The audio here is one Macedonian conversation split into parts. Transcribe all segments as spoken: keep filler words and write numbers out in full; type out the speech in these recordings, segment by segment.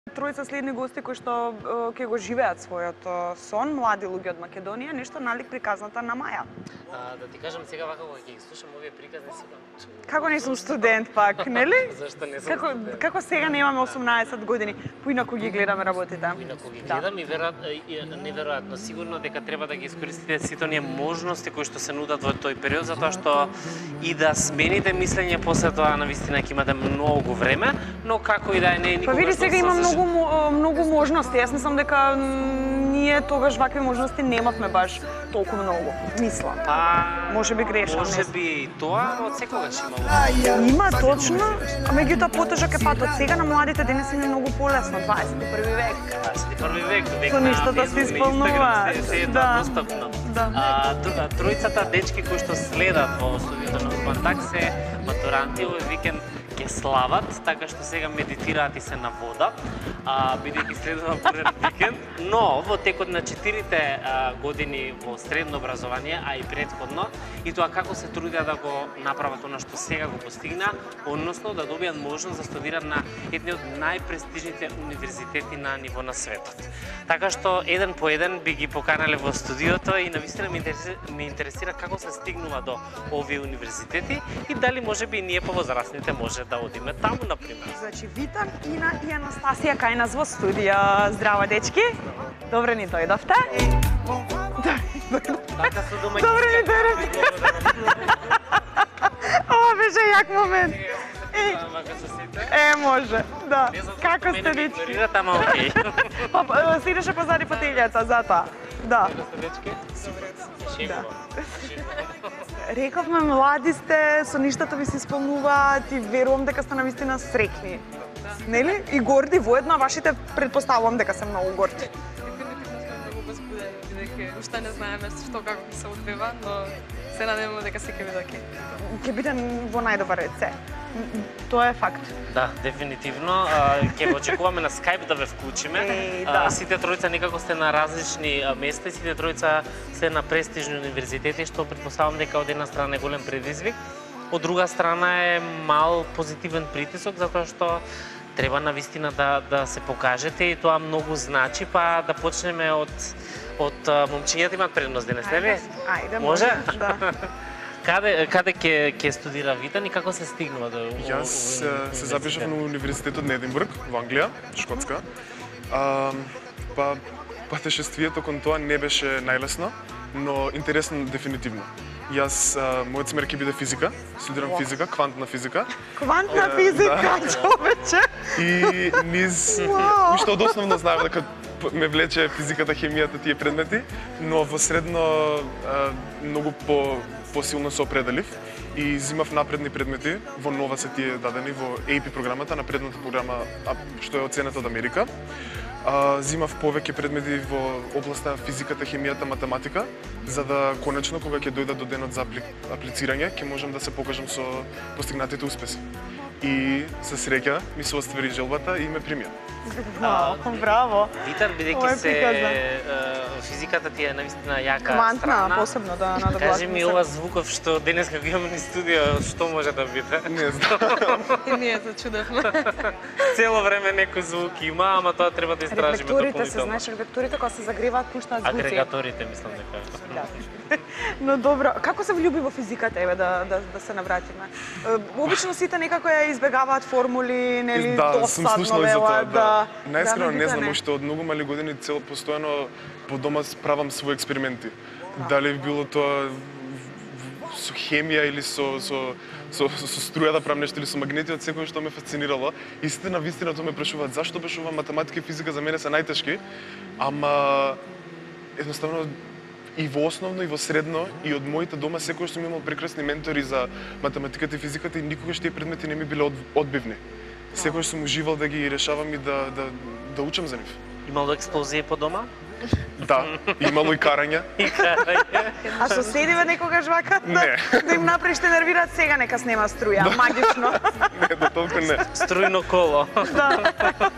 Тројца следни гости кои што ќе го живеат својот сон, млади луѓе од Македонија, нешто налик приказната на Маја. А, да ти кажам сега вака кога ќе ги слушам овие приказни си Како не сум студент пак, нели? Зашто не сум како, студент? Како сега немаме осумнаесет години, поинаку ги гледаме работите. Поинаку ги гледам да. И веројатно, неверојатно сигурно дека треба да ги искористите сите оние можности кои што се нудат во тој период, затоа што и да смените мислење после тоа навистина ќе имате многу време, но како и да е не е никогаш. Па види сега има многу многу можности. Јас мислам дека ние тогаш вакви можности немавме баш толку многу. Мислам. Па, може би грешам. Може би и тоа, но од секогаш имало. Има точно, а меѓутоа потежок е патот. Сега на младите денес им е многу полесно, дваесет и први век. дваесет и први век, век Со на нештата се исполнува. се е Да. достапно. Да. А, тројцата дечки кои што следат во студиото на Урбан Так се матуранти, овој викенд ќе слават, така што сега медитираат и се на вода, а, бидејќи следува бурен викенд, но во текот на четирите а, години во средно образование, а и претходно, и тоа како се трудеа да го направат она што сега го постигна, односно да добијат можност да студираат на едни од најпрестижните универзитети на ниво на светот. Така што еден по еден би ги поканале во студиото и навистина ме интересира, ме интересира како се стигнува до овие универзитети и дали можеби и ние повозрастните може да одиме таму, например. Значи, Витан, Ина и Анастасија кај нас во студија. Здраво, дечки. Добре ни дојдовте. Така со домаќинска. Добре ни дојдовте. Ова беше јак момент. Е, може, да. Како сте, дечки? Ама окей. Па, сидеше позади фотелјата, затоа. Да. Дечки? Шегува. Рековме, млади сте, со ништата ви се исполнуваат и верувам дека сте навистина среќни. Нели? И горди воедно, а вашите предпоставувам дека се многу горди. Дефинитивно сме многу возбудени, бидејќи уште не знаеме што како ќе се одвива, но се надеваме дека се ќе биде окей. Ќе биде во најдобар ред се. Тоа е факт. Да, дефинитивно. Ќе го очекуваме на Skype да ве вклучиме. Е, да. Сите тројца некако сте на различни места и сите тројца сте на престижни универзитети, што претпоставам дека од една страна е голем предизвик, од друга страна е мал позитивен притисок, затоа што треба навистина да, да се покажете и тоа многу значи, па да почнеме од, од момчињата имаат предност денес, нели? Ајде, може? може, да. Каде каде ќе ќе студира Витан и како се стигнува до Јас се запишав на универзитетот на Единбург во Англија, Шкотска. А, па патешествието кон тоа не беше најлесно, но интересно дефинитивно. Јас мојот смер ќе биде физика, студирам физика, квантна физика. Квантна физика, човече. И низ уште од основно знаев дека ме влече физиката, хемијата, тие предмети, но во средно многу по посилно се определив и зимав напредни предмети, во нова се тие дадени во Ей Пи програмата, напредната програма што е оценета од Америка. А, зимав повеќе предмети во областа физиката, хемијата, математика, за да конечно кога ќе дојда до денот за аплицирање, ќе можам да се покажам со постигнатите успеси. И со среќа ми се оствари желбата и ме примија. Браво, браво. Витан, бидејќи се физиката ти е навистина јака Квантна, страна. посебно да надоблажим. Кажи ми ова звуков што денес како имаме ни студио, што може да биде? Не знам. И ние се чудевме. Цело време некој звук има, ама тоа треба да истражиме дополнително. Рефлекторите се, знаеш, рефлекторите кога се загреваат пуштаат звуци. Агрегаторите, мислам дека. Да. Но добро, како се влюби во физиката, еве да да да се навратиме? Обично сите некако ја избегаваат формули, нели, Да, досадно сум слушнал и за тоа, да. Најскрено да, не знам, не. уште од многу мали години цел постојано по дома правам своји експерименти. Дали било тоа со хемија или со со со, со струја да правам нешто или со магнети, од секој што ме фасцинирало. И сите навистина тоа ме прашуваат зашто беше ова математика и физика за мене се најтешки, ама едноставно и во основно и во средно и од моите дома секој што сум имал прекрасни ментори за математиката и физиката и никогаш тие предмети не ми биле од, одбивни. Секој сум уживал да ги решавам и да да да учам за нив. Имало експлозија по дома? Да, имало и карања. И карање. А соседиве некогаш вака да, Не. да им направиш те нервираат, сега нека снема струја, магично. Не, до толку не. Струјно коло. Да.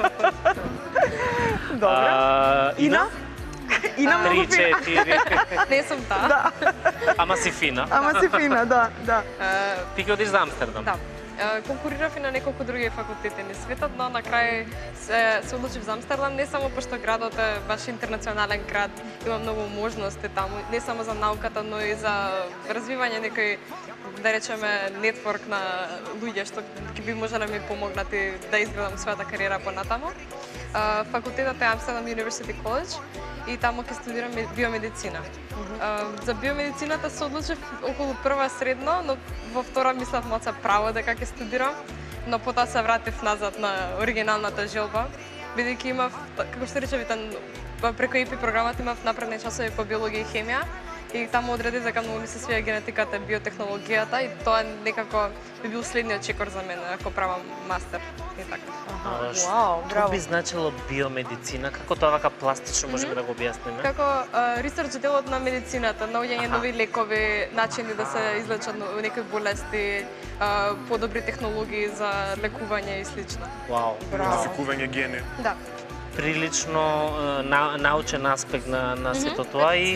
Добре. А, Ина? Ина многу Три, фина. четири. Не сум таа. Да. Ама си фина. Ама си фина, да, да. Е, Ти ќе одиш за Амстердам. Да. конкурирав и на неколку други факултети низ светот, но на крај се, се одлучив за Амстердам, не само пошто градот е баш интернационален град, има многу можности таму, не само за науката, но и за развивање некој, да речеме, нетворк на луѓе што ќе би можеле ми помогнати да изградам својата кариера понатаму. Факултетот е Amsterdam University College и таму ќе студирам биомедицина. За биомедицината се одлучив околу прва средно, но во втора мислев моца право дека ќе студирам, но потоа се вратив назад на оригиналната желба, бидејќи имав, како што речевите, преку и пи програмата имав напредни часови по биологија и хемија и таму одредив дека многу ми се свија генетиката и биотехнологијата и тоа некако би бил следниот чекор за мене ако правам мастер и така. Аха, Вау, што браво. би значило биомедицина? Како тоа вака пластично можеме да го објасниме? Како ресерч делот на медицината, наоѓање нови лекови, начини да се излечат некои болести, а, подобри технологии за лекување и слично. Вау. Браво. Модификување гени. Да. Прилично е, на, научен аспект на, на сето тоа и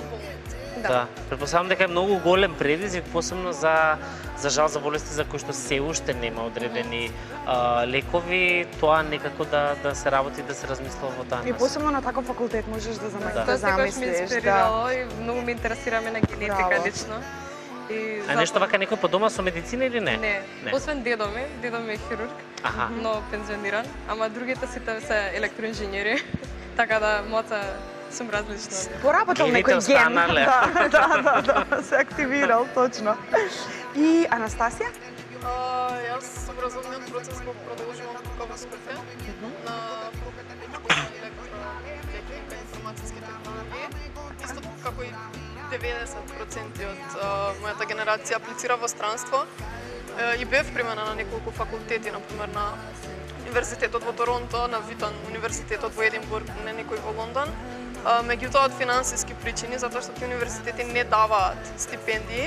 Да. да, предпоставам дека е многу голем предизвик, посебно за за жал за болести за кои што се уште нема одредени а, лекови, тоа некако да да се работи, да се размислува во таа И насока. посебно на таков факултет можеш да зам- Да. да Тоа секогаш ме замислиш, да. инспирирало и многу ме интересираме на генетика Браво. лично. И А нешто вака некој по дома со медицина или не? Не, Не. освен дедо ми, дедо ми е хирург, Аха. но пензиониран, ама другите сите се електроинженери, така да моца сум различна. Поработил Гените некој ген. останале. Да, да, да, да, се активирал, точно. И Анастасија? А, јас образовниот процес го продолжувам тука во Скопје на факултетот на електротехника и информациски технологии. Исто како и деветдесет проценти од а, мојата генерација аплицира во странство е, и бев примена на неколку факултети, например на Универзитетот во Торонто, на Витон Универзитетот во Единбург, не некој во Лондон. А, меѓутоа од финансиски причини, затоа што тие универзитети не даваат стипендии,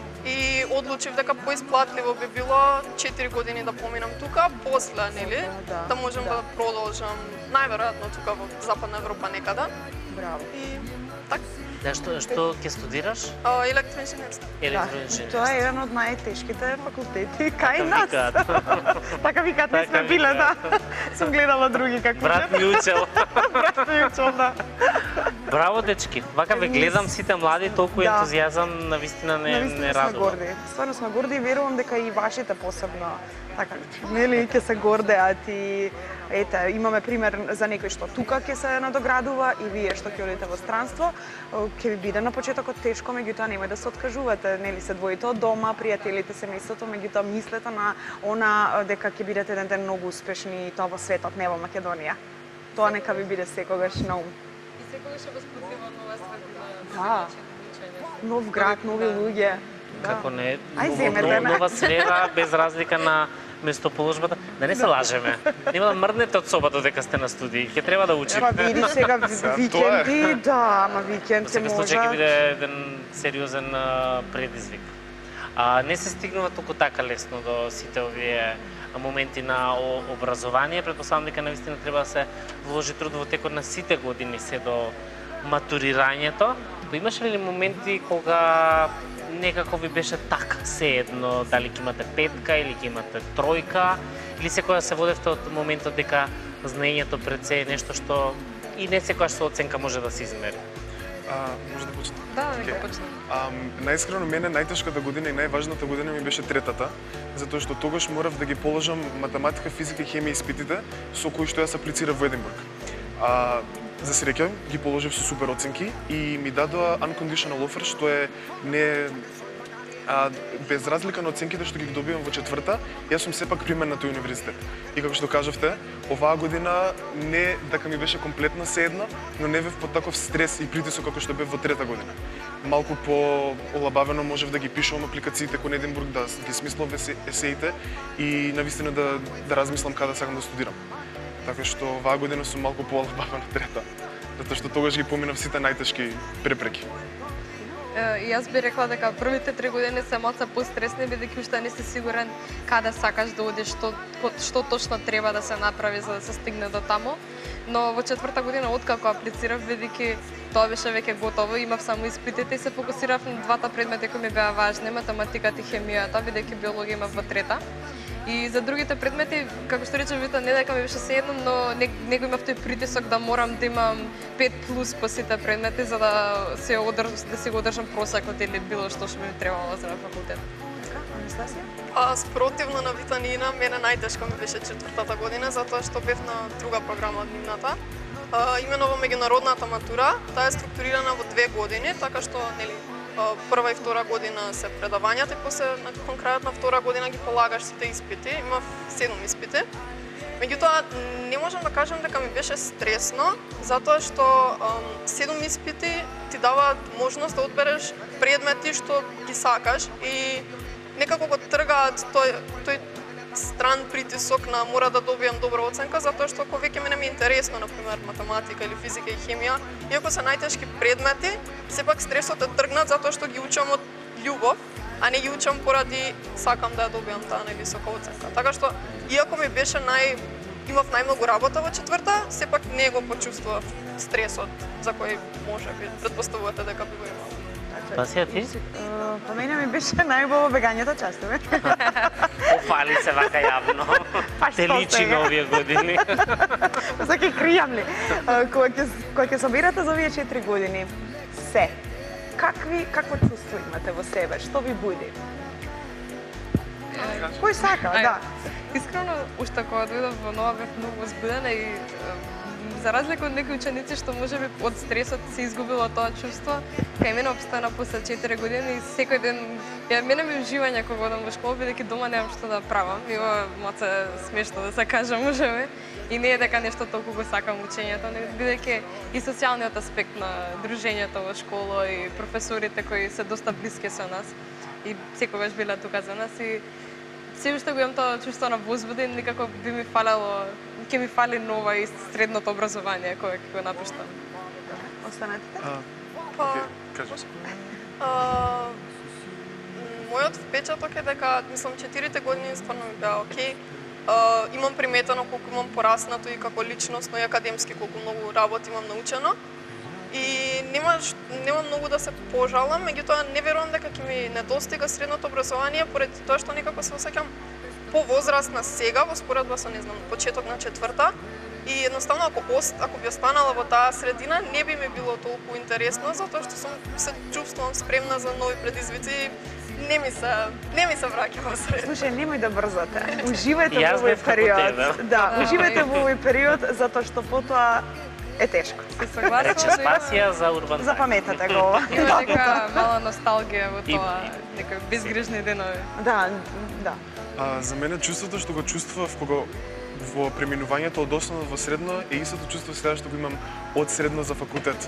и одлучив дека поисплатливо би било четири години да поминам тука, после, нели, Да, да можам да. да продолжам најверојатно тука во Западна Европа некаде. Браво. И така, Да, што што ќе студираш? а, електроинженерство. Да, Електроинженерство. тоа е еден од најтешките факултети кај Така нас. викаат. Така викаат, не Така сме биле, да. викаат. Сум гледала други како Брат ми учел. брат ми учел, да. Браво, дечки. Вака ве гледам сите млади, толку Да. ентузијазам навистина не Навистина не сме радува. горди. Стварно сме горди и верувам дека и вашите посебно така, нели, ќе се гордеат и ете, имаме пример за некој што тука ќе се надоградува и вие што ќе одите во странство, ќе ви биде на почетокот тешко, меѓутоа немој да се откажувате, нели, се двоите од дома, пријателите, семејството, меѓутоа мислете на она дека ќе бидете еден ден многу успешни и тоа во светот, не во Македонија. Тоа нека ви биде секогаш на ум. И секогаш е возбудива нова средина, Да. начин на учење. Нов град, нови луѓе. Да. Како не, Ај, ново- земете нов- ме. нова среда, без разлика на местоположбата. Да не се лажеме. Нема да мрднете од соба додека сте на студии. Ќе треба да Ема учите. види сега Сега, викенди, да, ама викенд Во се секој случај ќе може. биде еден сериозен а, предизвик. А, не се стигнува толку така лесно до сите овие моменти на о- образование. Предпоставам дека навистина треба да се вложи труд во текот на сите години се до матурирањето. Имаше ли моменти кога некако ви беше така сеедно дали ќе имате петка или ќе имате тројка, или секоја се водевте од моментот дека знаењето пред се е нешто што и не секојаш со оценка може да се измери? А, може да почнем? Да, нека Океј. почнем. А, најискрено мене најтешката година и најважната година ми беше третата, затоа што тогаш морав да ги положам математика, физика и хемија испитите со кои што јас аплицирав во Единбург. А, за среќа ги положив со супер оценки и ми дадоа unconditional offer, што е не а, без разлика на оценките што ги добивам во четврта, јас сум сепак примен на тој универзитет. И како што кажавте, оваа година не дека ми беше комплетно седна, но не бев под таков стрес и притисок како што бев во трета година. Малку по олабавено можев да ги пишувам апликациите кон Единбург, да ги смислам есе- есеите и навистина да да размислам каде сакам да студирам. Така што оваа година сум малку поолабавен од трета, затоа што тогаш ги поминав сите најтешки препреки. Е, И јас би рекла дека првите три години се малку постресни, бидејќи уште не си сигурен каде сакаш да одиш, што ко- што точно треба да се направи за да се стигне до таму. Но во четврта година откако аплицирав, бидејќи тоа беше веќе готово, имав само испитите и се фокусирав на двата предмети кои ми беа важни, математиката и хемијата, бидејќи биологија имав во трета. И за другите предмети, како што рече Вита, не дека ми беше сеедно, но не, не го имав тој притисок да морам да имам пет плюс по сите предмети за да се одрж, да си го одржам просекот или било што што ми требало за на факултет. Така, Анастасија? А спротивно на Витанина, мене најтешко ми беше четвртата година, затоа што бев на друга програма од нивната. А, имено во меѓународната матура, таа е структурирана во две години, така што нели прва и втора година се предавањата и после кон крајот на втора година ги полагаш сите испити. Имав седум испити. Меѓутоа, не можам да кажам дека ми беше стресно, затоа што ем, седум испити ти даваат можност да одбереш предмети што ги сакаш и некако го тргаат тој, тој стран притисок на мора да добијам добра оценка, затоа што кога веќе мене ми е интересно, например, математика или физика и хемија, иако се најтешки предмети, сепак стресот е тргнат затоа што ги учам од љубов, а не ги учам поради сакам да ја добијам таа највисока оценка. Така што, иако ми беше нај имав најмногу работа во четврта, сепак не го почувствував стресот за кој може би претпоставувате дека би го имал. Спасија ти? Па мене ми беше најубаво бегањето часове. Пофали се вака јавно. Па Те што личи сега? на овие години. Сега ќе кријам ли? Кога ќе кога ќе собирате за овие четири години, се, какви какво чувство имате во себе? Што ви буди? Кој сака, Ај, да. Искрено, уште кога дојдов во нова бев многу возбудена и е, за разлика од некои ученици што можеби од стресот се изгубило тоа чувство, кај мене обстана после четири години и секој ден ја мене ми уживање кога одам во школа, бидејќи дома немам што да правам. И ова маце смешно да се каже можеби. И не е дека нешто толку го сакам учењето, не бидејќи и социјалниот аспект на дружењето во школа и професорите кои се доста блиски со нас и секогаш биле тука за нас и се уште го имам тоа чувство на возбуда и некако би ми фалело, ќе ми фали нова и средното образование кое ќе го напуштам. Останете? А, Па, окей, кажеш. а, мојот впечаток е дека, мислам, четирите години стварно ми беа окей. А, имам приметено колку имам пораснато и како личносно и академски, колку многу работи имам научено. И нема, нема многу да се пожалам, меѓутоа не верувам дека ќе ми недостига средното образование, поради тоа што некако се осеќам повозрастна сега, во споредба со, не знам, почеток на четврта. И едноставно, ако, ост, ако би останала во таа средина, не би ми било толку интересно, затоа што сум, се чувствувам спремна за нови предизвици. Не ми се, не ми се враќа во средина. Слушај, немој да брзате. Уживајте Јас во овој бев како период. тебе. Да, уживајте во овој период затоа што потоа е тешко. Се Рече согласувам, Спасија за урбан. Запаметете го ова. има нека мала носталгија во И- тоа, некои безгрижни денови. Да, да. А, за мене чувството што го чувствував кога во преминувањето од основно во средно е истото чувство сега што го имам од средно за факултет.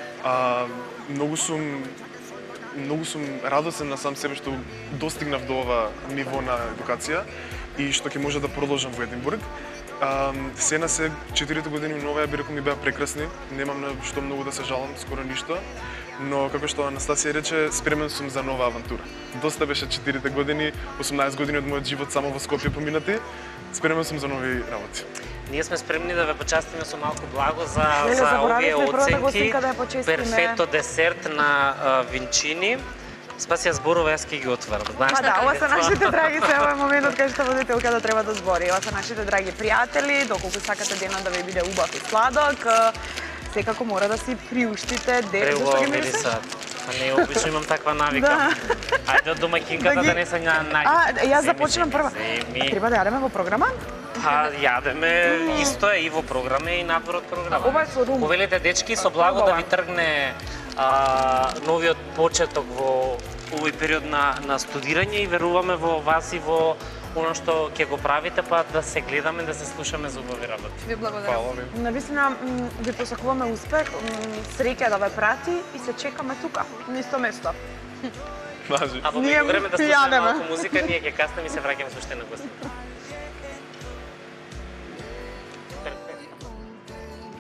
А, многу сум многу сум радосен на сам себе што достигнав до ова ниво на едукација и што ќе може да продолжам во Единбург. А, се на се четирите години нова ја би рекол ми беа прекрасни, немам на што многу да се жалам, скоро ништо, но како што Анастасија рече, спремен сум за нова авантура. Доста беше четирите години, осумнаесет години од мојот живот само во Скопје поминати, спремен сум за нови работи. Ние сме спремни да ве почастиме со малку благо за, Леле, за овие заборавивме првата оценки. гостинка да ја почестиме. Перфекто десерт на а, винчини. Спасија зборува, јас ќе ги отварам. Знаеш Па да, така ова ли се тоа? нашите драги, се ова е моментот кај што водителка да треба да збори. Ова се нашите драги пријатели, доколку сакате денот да ви биде убав и сладок, секако мора да си приуштите ден. Зашто Преубаво ги мирисат? мирисат. Па не, обично имам таква навика. Да. Ајде од домаќинката Да ги- да не се на најде. А, јас Земи, започнам земи, прва. земи. Треба да јадеме во програма? Па јадеме, исто е и во програма и надвор од програма. Ова е со рум. Повелете дечки со благо да ви тргне а, новиот почеток во овој период на, на студирање и веруваме во вас и во оно што ќе го правите, па да се гледаме, да се слушаме за убави работи. Ви благодарам. Фала ви. Навистина, м, ви посакуваме успех, м, среќа да ве прати и се чекаме тука, на исто место. Мажи. А во Ние меѓувреме да пијанеме. слушаме малку музика, ние ќе каснеме и се враќаме со уште на гости.